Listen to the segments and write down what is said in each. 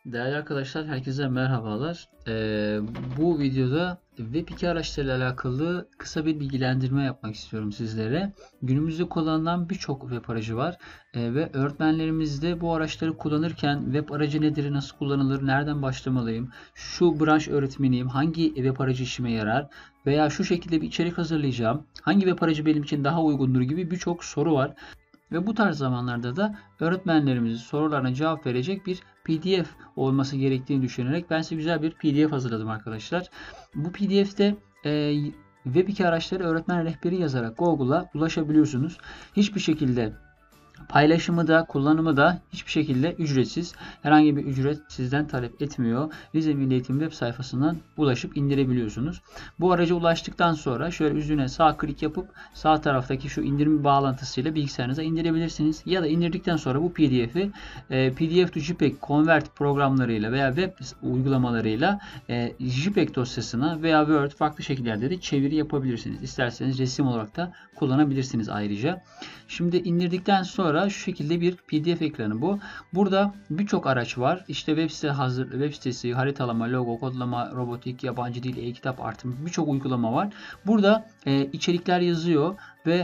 Değerli arkadaşlar, herkese merhabalar. Bu videoda Web2 araçlarıyla alakalı kısa bir bilgilendirme yapmak istiyorum sizlere. Günümüzde kullanılan birçok web aracı var ve öğretmenlerimiz de bu araçları kullanırken web aracı nedir, nasıl kullanılır, nereden başlamalıyım, şu branş öğretmeniyim, hangi web aracı işime yarar veya şu şekilde bir içerik hazırlayacağım, hangi web aracı benim için daha uygundur gibi birçok soru var. Ve bu tarz zamanlarda da öğretmenlerimizin sorularına cevap verecek bir PDF olması gerektiğini düşünerek ben size güzel bir PDF hazırladım arkadaşlar. Bu PDF'te Web2 araçları öğretmen rehberi yazarak Google'a ulaşabiliyorsunuz. Hiçbir şekilde paylaşımı da kullanımı da hiçbir şekilde ücretsiz. Herhangi bir ücret sizden talep etmiyor. Rize Milli Eğitim web sayfasından ulaşıp indirebiliyorsunuz. Bu araca ulaştıktan sonra şöyle üzerine sağ klik yapıp sağ taraftaki şu indirim bağlantısıyla bilgisayarınıza indirebilirsiniz. Ya da indirdikten sonra bu PDF'i PDF to JPEG Convert programlarıyla veya web uygulamalarıyla JPEG dosyasına veya Word farklı şekillerde de çeviri yapabilirsiniz. İsterseniz resim olarak da kullanabilirsiniz ayrıca. Şimdi indirdikten sonra şu şekilde bir PDF ekranı bu. Burada birçok araç var. İşte web sitesi, haritalama, logo, kodlama, robotik, yabancı dil, e-kitap artı birçok uygulama var. Burada içerikler yazıyor ve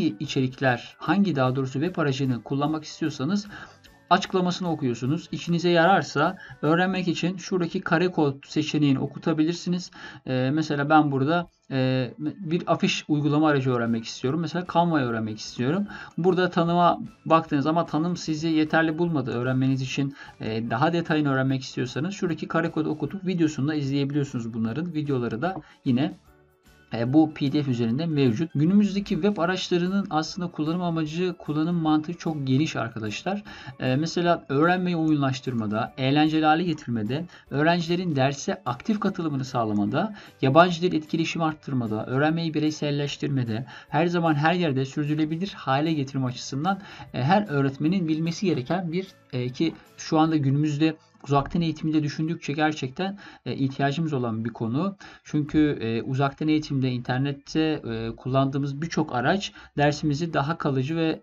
hangi daha doğrusu web aracını kullanmak istiyorsanız açıklamasını okuyorsunuz. İşinize yararsa öğrenmek için şuradaki kare kod seçeneğini okutabilirsiniz. Mesela ben burada bir afiş uygulama aracı öğrenmek istiyorum. Mesela Canva'yı öğrenmek istiyorum. Burada tanıma baktığınız ama tanım sizi yeterli bulmadı. Öğrenmeniz için daha detayını öğrenmek istiyorsanız şuradaki kare kodu okutup videosunu da izleyebiliyorsunuz bunların. Videoları da yine bu PDF üzerinde mevcut. Günümüzdeki web araçlarının aslında kullanım amacı, kullanım mantığı çok geniş arkadaşlar. Mesela öğrenmeyi oyunlaştırmada, eğlenceli hale getirmede, öğrencilerin derse aktif katılımını sağlamada, yabancı dil etkileşimi arttırmada, öğrenmeyi bireyselleştirmede, her zaman her yerde sürdürülebilir hale getirme açısından her öğretmenin bilmesi gereken bir ki şu anda günümüzde uzaktan eğitimde düşündükçe gerçekten ihtiyacımız olan bir konu. Çünkü uzaktan eğitimde, internette kullandığımız birçok araç dersimizi daha kalıcı ve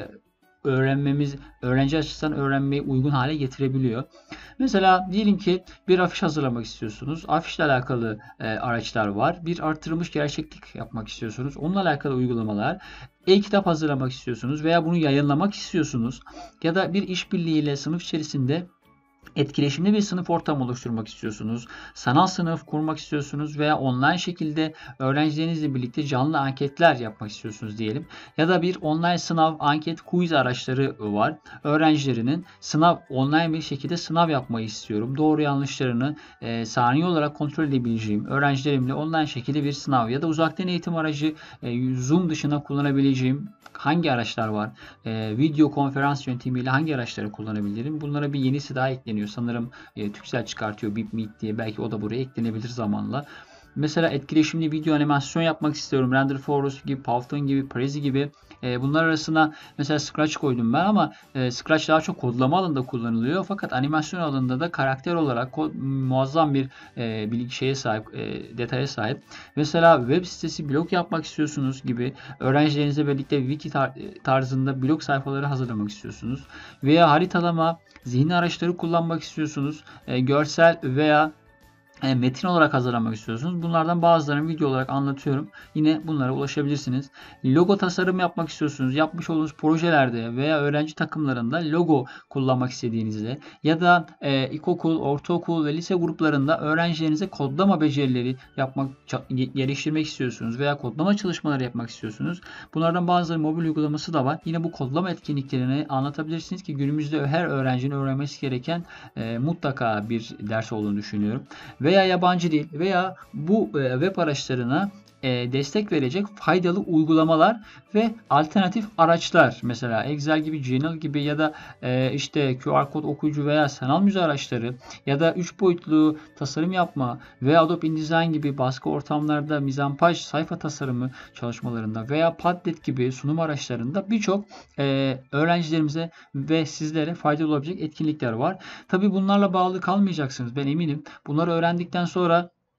öğrenci açısından öğrenmeyi uygun hale getirebiliyor. Mesela diyelim ki bir afiş hazırlamak istiyorsunuz. Afişle alakalı araçlar var. Bir artırılmış gerçeklik yapmak istiyorsunuz. Onunla alakalı uygulamalar. E-kitap hazırlamak istiyorsunuz veya bunu yayınlamak istiyorsunuz. Ya da bir işbirliğiyle sınıf içerisinde etkileşimli bir sınıf ortamı oluşturmak istiyorsunuz. Sanal sınıf kurmak istiyorsunuz veya online şekilde öğrencilerinizle birlikte canlı anketler yapmak istiyorsunuz diyelim. Ya da bir online sınav, anket, quiz araçları var. Öğrencilerinin online bir şekilde sınav yapmayı istiyorum. Doğru yanlışlarını saniye olarak kontrol edebileceğim. Öğrencilerimle online şekilde bir sınav ya da uzaktan eğitim aracı Zoom dışında kullanabileceğim hangi araçlar var? Video konferans yöntemiyle hangi araçları kullanabilirim? Bunlara bir yenisi daha ekleniyor. Sanırım Turkcell çıkartıyor BipMeet diye. Belki o da buraya eklenebilir zamanla. Mesela etkileşimli video animasyon yapmak istiyorum. Render Forest gibi, Powtoon gibi, Prezi gibi. Bunlar arasına mesela Scratch koydum ben ama Scratch daha çok kodlama alanında kullanılıyor. Fakat animasyon alanında da karakter olarak muazzam bir detaya sahip. Mesela web sitesi blog yapmak istiyorsunuz gibi öğrencilerinizle birlikte wiki tarzında blog sayfaları hazırlamak istiyorsunuz. Veya haritalama, zihin araçları kullanmak istiyorsunuz. Görsel veya metin olarak hazırlamak istiyorsunuz. Bunlardan bazılarını video olarak anlatıyorum. Yine bunlara ulaşabilirsiniz. Logo tasarım yapmak istiyorsunuz. Yapmış olduğunuz projelerde veya öğrenci takımlarında logo kullanmak istediğinizde ya da ilkokul, ortaokul ve lise gruplarında öğrencilerinize kodlama becerileri geliştirmek istiyorsunuz veya kodlama çalışmaları yapmak istiyorsunuz. Bunlardan bazıları mobil uygulaması da var. Yine bu kodlama etkinliklerini anlatabilirsiniz ki günümüzde her öğrencinin öğrenmesi gereken mutlaka bir ders olduğunu düşünüyorum. Veya yabancı dil veya bu web araçlarına destek verecek faydalı uygulamalar ve alternatif araçlar. Mesela Excel gibi, Gmail gibi ya da işte QR kod okuyucu veya sanal müze araçları ya da 3 boyutlu tasarım yapma veya Adobe InDesign gibi baskı ortamlarda mizampaj sayfa tasarımı çalışmalarında veya Padlet gibi sunum araçlarında birçok öğrencilerimize ve sizlere faydalı olabilecek etkinlikler var. Tabii bunlarla bağlı kalmayacaksınız. Ben eminim. Bunları öğrendikten sonra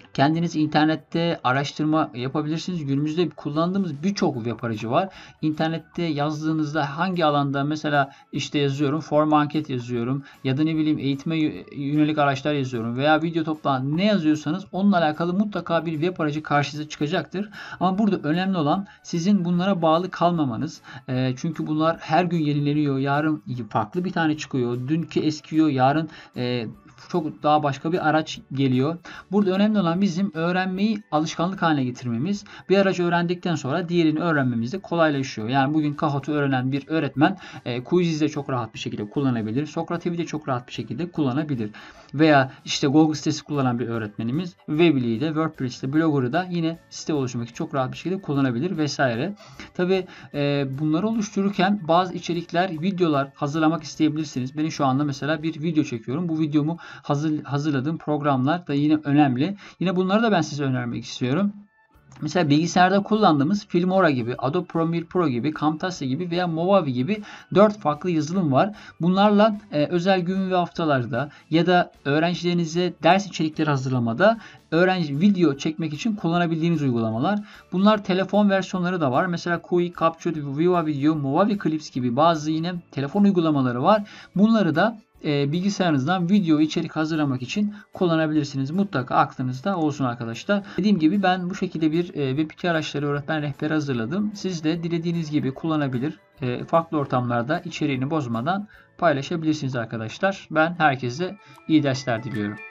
Kendiniz internette araştırma yapabilirsiniz. Günümüzde kullandığımız birçok web aracı var. İnternette yazdığınızda hangi alanda mesela işte yazıyorum form anket yazıyorum ya da ne bileyim eğitime yönelik araçlar yazıyorum veya video toplantı ne yazıyorsanız onunla alakalı mutlaka bir web aracı karşınıza çıkacaktır. Ama burada önemli olan sizin bunlara bağlı kalmamanız. Çünkü bunlar her gün yenileniyor. Yarın farklı bir tane çıkıyor. Dünkü eskiyor. Yarın çok daha başka bir araç geliyor. Burada önemli olan bizim öğrenmeyi alışkanlık haline getirmemiz. Bir aracı öğrendikten sonra diğerini öğrenmemiz de kolaylaşıyor. Yani bugün Kahoot'u öğrenen bir öğretmen Quiziz'i de çok rahat bir şekilde kullanabilir. Socrativ'i de çok rahat bir şekilde kullanabilir. Veya işte Google sitesi kullanan bir öğretmenimiz Weebly'yi de WordPress'te Blogger'ı da yine site oluşturmak için çok rahat bir şekilde kullanabilir vesaire. Tabi bunları oluştururken bazı içerikler, videolar hazırlamak isteyebilirsiniz. Ben şu anda mesela bir video çekiyorum. Bu videomu hazırladığım programlar da yine önemli. Yine bunları da ben size önermek istiyorum. Mesela bilgisayarda kullandığımız Filmora gibi, Adobe Premiere Pro gibi, Camtasia gibi veya Movavi gibi 4 farklı yazılım var. Bunlarla özel gün ve haftalarda ya da öğrencilerinize ders içerikleri hazırlamada öğrenci video çekmek için kullanabildiğiniz uygulamalar. Bunlar telefon versiyonları da var. Mesela Quick, Capture, Viva Video, Movavi Clips gibi bazı yine telefon uygulamaları var. Bunları da bilgisayarınızdan video içerik hazırlamak için kullanabilirsiniz. Mutlaka aklınızda olsun arkadaşlar. Dediğim gibi ben bu şekilde bir Web2 araçları öğretmen rehberi hazırladım. Siz de dilediğiniz gibi kullanabilir. Farklı ortamlarda içeriğini bozmadan paylaşabilirsiniz arkadaşlar. Ben herkese iyi dersler diliyorum.